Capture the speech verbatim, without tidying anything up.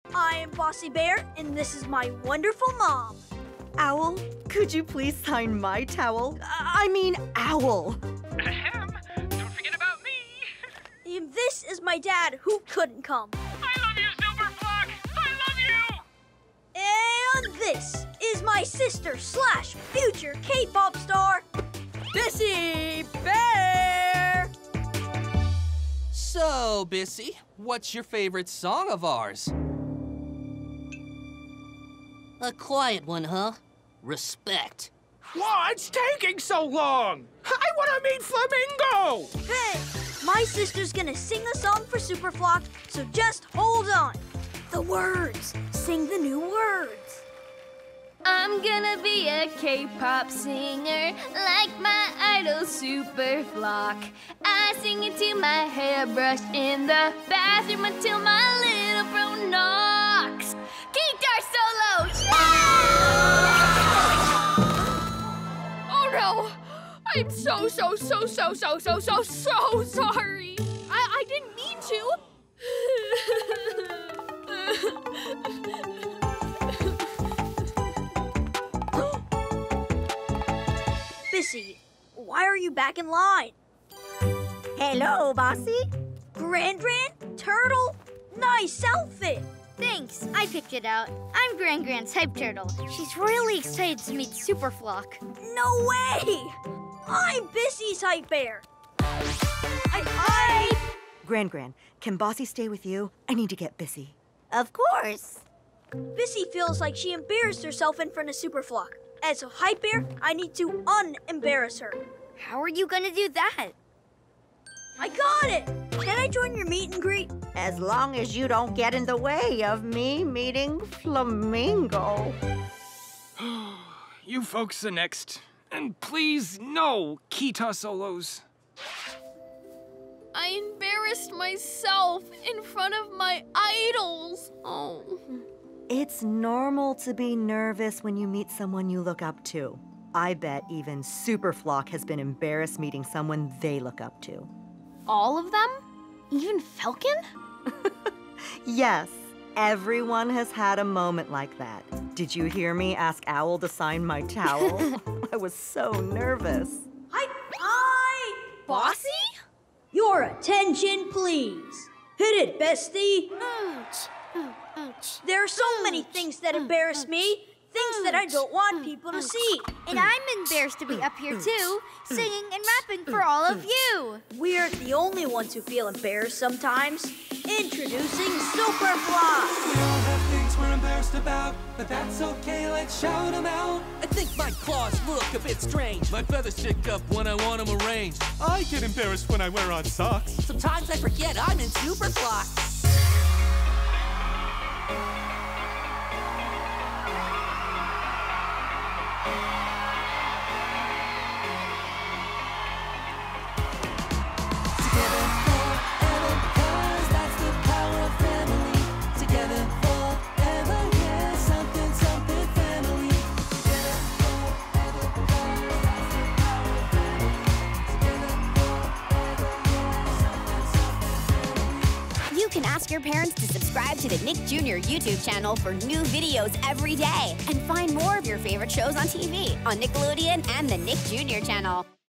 I am Bossy Bear, and this is my wonderful mom. Owl, could you please sign my towel? I mean, owl. Ahem. Don't forget about me. And this is my dad, who couldn't come. I love you, Superflock. I love you. And this is my sister slash future K-pop star, Bossy Bear. So, Bissy, what's your favorite song of ours? A quiet one, huh? Respect. What's taking so long? I want to meet Flamingo. Hey, my sister's gonna sing a song for Superflock, so just hold on. The words. Sing the new words. I'm gonna be a K-pop singer like my idol Superflock. I sing it to my hairbrush in the bathroom until my little bro knocks. Guitar solo, yeah! Oh no! I'm so, so, so, so, so, so, so, so sorry. I, I didn't mean to. Bissy, why are you back in line? Hello, Bossy. Grand Grand? Turtle? Nice outfit. Thanks, I picked it out. I'm Gran Gran's hype turtle. She's really excited to meet Superflock. No way! I'm Bissy's hype bear. I'm hype! Gran Gran, can Bossy stay with you? I need to get Bissy. Of course. Bissy feels like she embarrassed herself in front of Superflock. As a hype bear, I need to un-embarrass her. How are you gonna do that? I got it! Can I join your meet and greet? As long as you don't get in the way of me meeting Flamingo. You folks are next. And please, no guitar solos. I embarrassed myself in front of my idols. Oh. It's normal to be nervous when you meet someone you look up to. I bet even Superflock has been embarrassed meeting someone they look up to. All of them? Even Falcon? Yes, everyone has had a moment like that. Did you hear me ask Owl to sign my towel? I was so nervous. Hype! Hype! Bossy? Your attention, please. Hit it, bestie. There are so many things that embarrass me. Things that I don't want people to see. And I'm embarrassed to be up here too, singing and rapping for all of you. We're the only ones who feel embarrassed sometimes. Introducing Superflock. We all have things we're embarrassed about, but that's okay, let's shout them out. I think my claws look a bit strange. My feathers stick up when I want them arranged. I get embarrassed when I wear on socks. Sometimes I forget I'm in Superflock. You can ask your parents to subscribe to the Nick Junior YouTube channel for new videos every day. And find more of your favorite shows on T V on Nickelodeon and the Nick Junior channel.